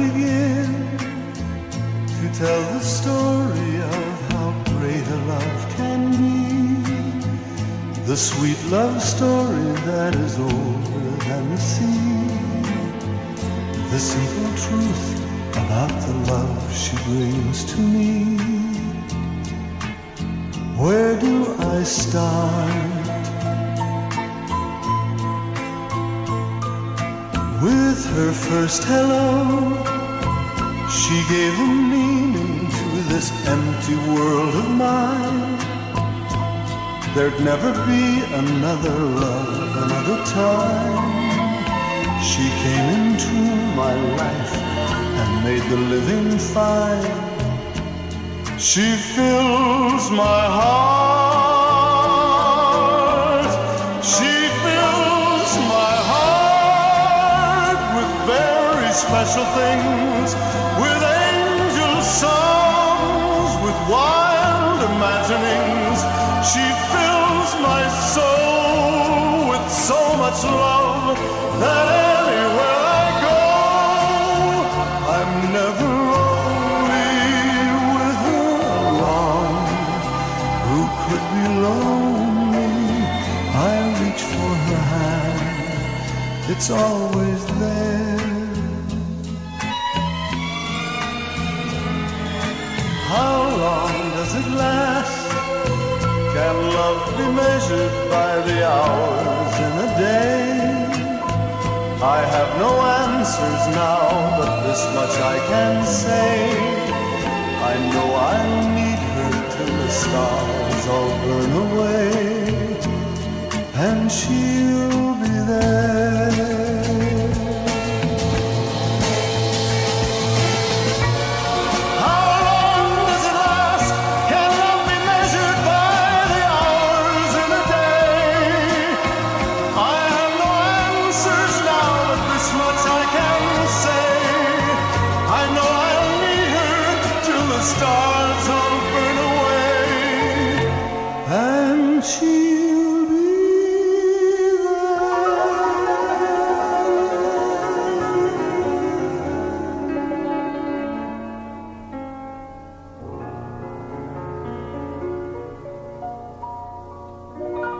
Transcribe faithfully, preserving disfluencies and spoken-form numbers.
begin to tell the story of how great a love can be? The sweet love story that is older than the sea. The simple truth about the love she brings to me. Where do I start? With her first hello, she gave a meaning to this empty world of mine. There'd never be another love, another time. She came into my life and made the living fine. She fills my heart. She fills my heart with very special things, with angel songs, with wild imaginings. She fills my soul with so much love that anywhere I go, I'm never lonely with her along. Who could be lonely? I reach for her hand, it's always there. How long does it last? Can love be measured by the hours in a day? I have no answers now, but this much I can say. I know I'll need her till the stars all burn away, and she'll be there. Stars all burn away, and she'll be there.